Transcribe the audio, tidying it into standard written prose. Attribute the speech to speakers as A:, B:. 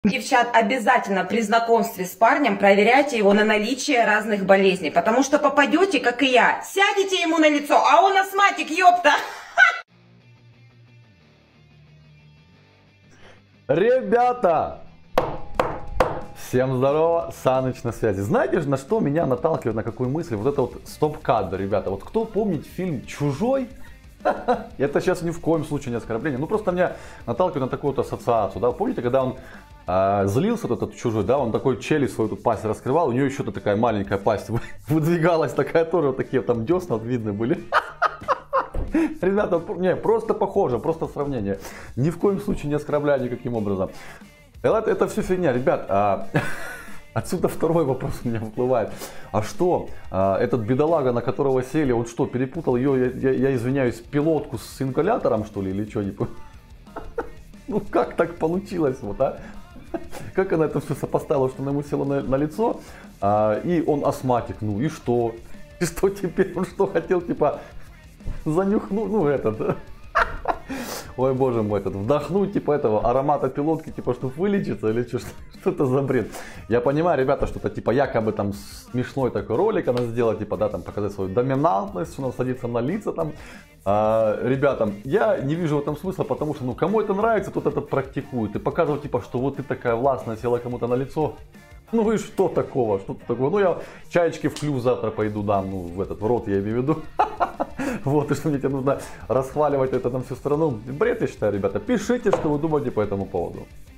A: Девчат, обязательно при знакомстве с парнем проверяйте его на наличие разных болезней, потому что попадете, как и я, сядете ему на лицо, а он астматик, ёпта!
B: Ребята! Всем здорово, Саныч на связи. Знаете же, на что меня наталкивает, на какую мысль? Вот это вот стоп-кадр, ребята. Вот кто помнит фильм «Чужой»? Это сейчас ни в коем случае не оскорбление. Ну просто меня наталкивает на такую вот ассоциацию. Да? Помните, когда он злился, вот этот чужой, да, он такой челюсть свою тут пасть раскрывал, у него еще-то такая маленькая пасть выдвигалась, такая тоже вот такие там десна вот видны были. Ребята, не, просто похоже, просто сравнение. Ни в коем случае не оскорбляю никаким образом. Это все фигня, ребят. Отсюда второй вопрос у меня выплывает. А что, этот бедолага, на которого сели, он что, перепутал ее, я извиняюсь, пилотку с ингалятором, что ли, или что, не понял? Ну как так получилось, вот, а? Как она это все сопоставила, что она ему села на лицо, и он астматик, ну и что? И что теперь, он что хотел, типа, занюхнуть, ну этот... Ой, боже мой, этот вдохнуть, типа, этого аромата пилотки, типа, чтобы вылечиться или что это за бред? Я понимаю, ребята, что это, типа, якобы там смешной такой ролик она сделала, типа, да, там, показать свою доминантность, что она садится на лица, там, ребятам, я не вижу в этом смысла, потому что, ну, кому это нравится, тот это практикует, и показывать, типа, что вот ты такая властная, села кому-то на лицо. Ну и что такого? Что такого? Ну я чаечки в клюв завтра пойду дам, ну в рот я имею в виду. Вот, и что мне тебе нужно расхваливать это там всю страну. Бред, я считаю, ребята. Пишите, что вы думаете по этому поводу.